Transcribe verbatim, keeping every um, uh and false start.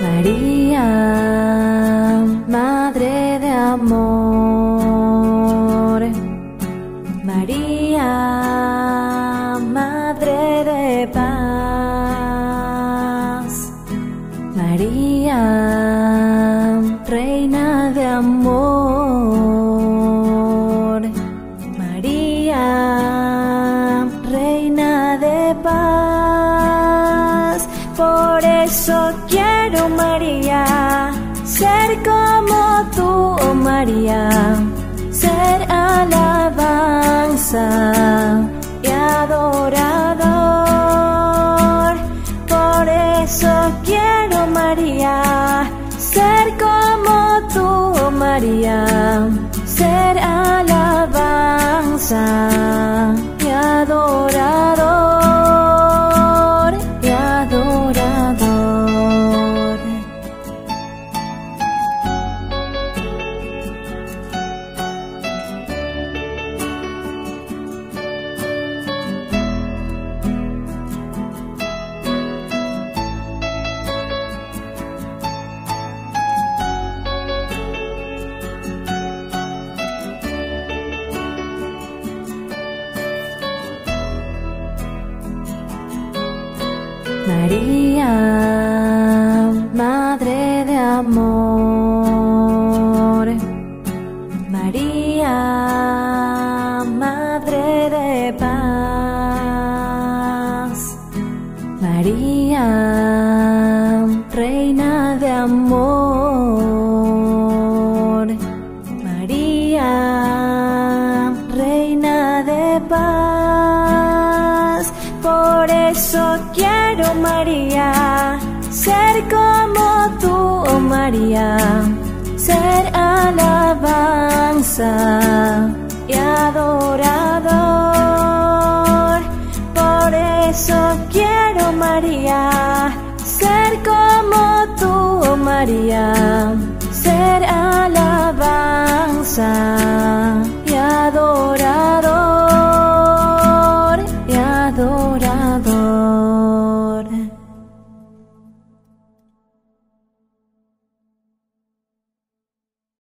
María, Madre de amor. María, Madre de paz. María, Reina de amor. María, Reina de paz. Por eso quiero, María, ser como tú, oh María, ser alabanza y adorador. Por eso quiero, María, ser como tú, oh María, ser alabanza y adorador, y adorador. María, Madre de amor. María, Madre de paz. María, Reina de amor. María, Reina de paz. Por eso quiero, María, ser como tú, oh María, ser alabanza y adorador. Por eso quiero, María, ser como